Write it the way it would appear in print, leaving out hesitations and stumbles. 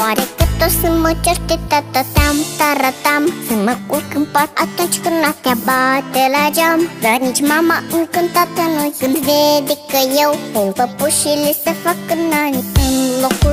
Oare cât o să mă certe tata-tam, taratam, să mă culc în pat atunci când noaptea bate la geam. Dar nici mama încântată nu când vede că eu pun păpușile să fac în ani în locul